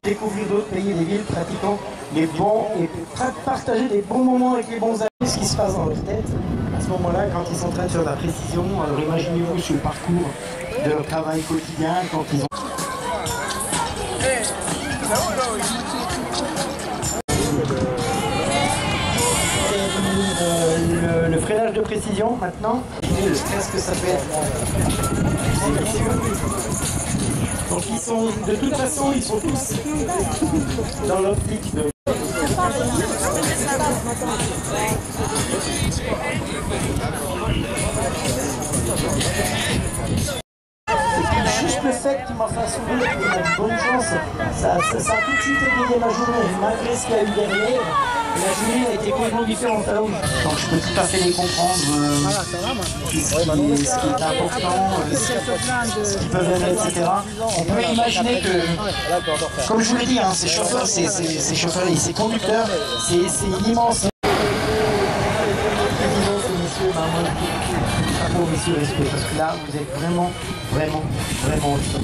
Découvrir d'autres pays, des villes, pratiquant les bons et partager des bons moments avec les bons amis. Ce qui se passe dans leur tête à ce moment-là, quand ils sont en train de faire de la précision. Alors imaginez-vous sur le parcours de leur travail quotidien quand ils ont. Le freinage de précision maintenant, le stress que ça peut être. Donc ils sont, de toute façon, ils sont tous dans l'optique de... Juste le fait qu'il m'en fasse sourire, qu'il m'a une bonne chance, ça a tout de suite égayé ma journée, malgré ce qu'il y a eu derrière. La journée a été complètement différente. Donc je peux tout à fait les comprendre, ce qui est important, ce qu'ils peuvent aimer, etc. On peut imaginer que, comme je vous l'ai dit, hein, ces chauffeurs, ces chauffeurs et ces conducteurs, c'est une immense... Chapeau, messieurs, respect, parce que là, vous êtes vraiment au top.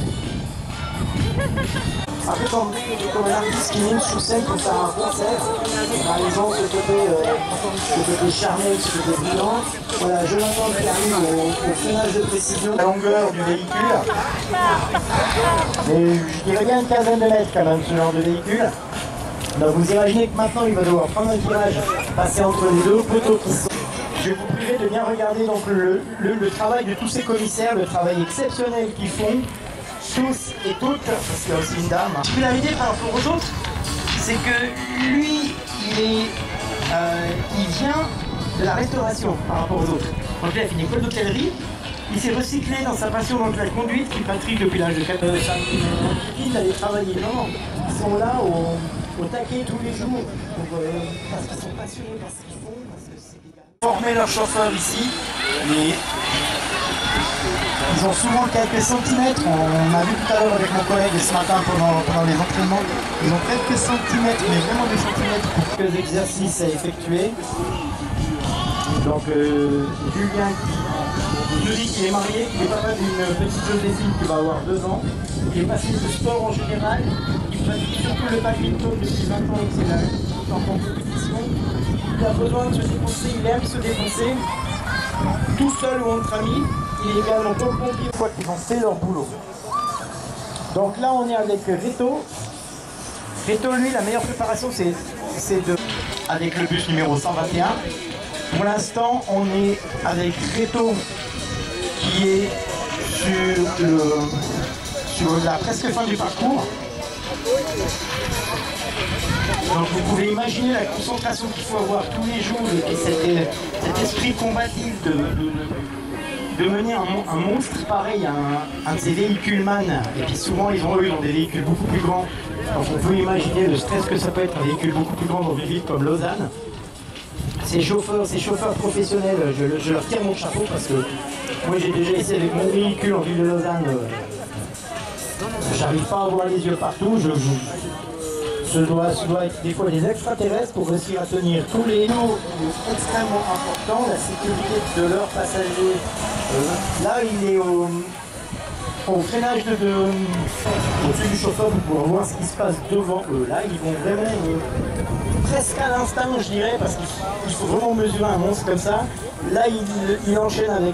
Un peu comme un artiste qui monte sur scène pour faire un concert. Par exemple, ce côté charnel, ce côté brillant. Voilà, Jonathan qui arrive au freinage de précision. La longueur du véhicule. Mais je dirais bien une quinzaine de mètres quand même, ce genre de véhicule. Donc vous imaginez que maintenant il va devoir prendre un virage, passer entre les deux poteaux qui sont... Je vais vous prier de bien regarder donc le travail de tous ces commissaires, le travail exceptionnel qu'ils font, tous et toutes, parce qu'il y a aussi une dame. La particularité par rapport aux autres, c'est que lui, il vient de la restauration par rapport aux autres. Donc lui, il a fait une école d'hôtellerie, il s'est recyclé dans sa passion donc la conduite, qu'il pratique depuis l'âge de 4 ans. Il d'aller travailler, non, ils sont là au taquet tous les jours, parce qu'ils sont passionnés par ce qu'ils font, parce que c'est des gars. Former leurs chauffeurs ici, mais ils ont souvent quelques centimètres. On a vu tout à l'heure avec mon collègue ce matin pendant les entraînements, ils ont quelques centimètres, mais vraiment des centimètres pour quelques exercices à effectuer. Donc Julien nous dit qu'il est marié, qu'il est papa d'une petite Joséphine qui va avoir 2 ans. Il est passé de sport en général, il pratique surtout le badminton depuis 20 ans, c'est là, en compétition. Il a besoin de se défoncer, il aime se défoncer, tout seul ou entre amis. Il est également pompier une fois qu'ils ont fait leur boulot. Donc là on est avec Reto. Reto, lui, la meilleure préparation c'est avec le bus numéro 121. Pour l'instant on est avec Reto qui est sur la presque fin du parcours. Donc vous pouvez imaginer la concentration qu'il faut avoir tous les jours et cet esprit combatif de mener un monstre pareil à un de ces véhicules man. Et puis souvent ils ont des véhicules beaucoup plus grands. Donc on peut imaginer le stress que ça peut être un véhicule beaucoup plus grand dans une ville comme Lausanne. Ces chauffeurs professionnels, je leur tire mon chapeau parce que moi j'ai déjà essayé avec mon véhicule en ville de Lausanne. J'arrive pas à voir les yeux partout. Ce doit être des fois des extraterrestres pour réussir à tenir tous les lots extrêmement importants, la sécurité de leurs passagers. Là, il est au freinage au-dessus du chauffeur pour pouvoir voir ce qui se passe devant eux. Là, ils vont vraiment presque à l'instinct, je dirais, parce qu'il faut vraiment mesurer un monstre comme ça. Là, il enchaîne avec...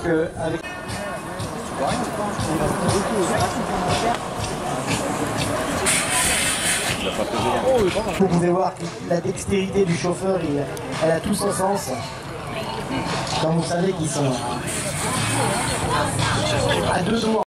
Vous pouvez voir la dextérité du chauffeur, elle a tout son sens. Quand vous savez qu'ils sont à 2 doigts.